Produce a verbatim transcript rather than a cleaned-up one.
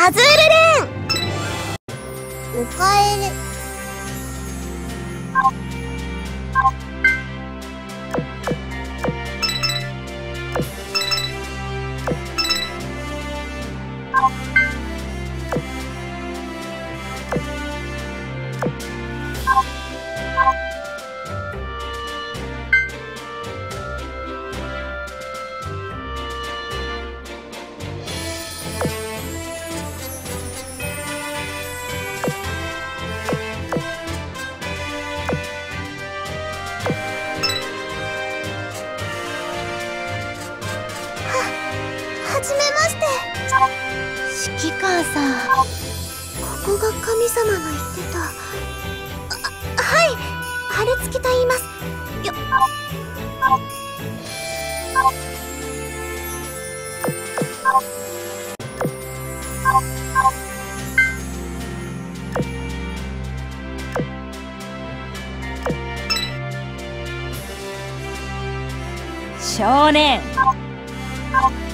アズールレーン。おかえり。はじめまして。指揮官さん、ここが神様の言ってた。あ、はい、春月と言います。よ少年、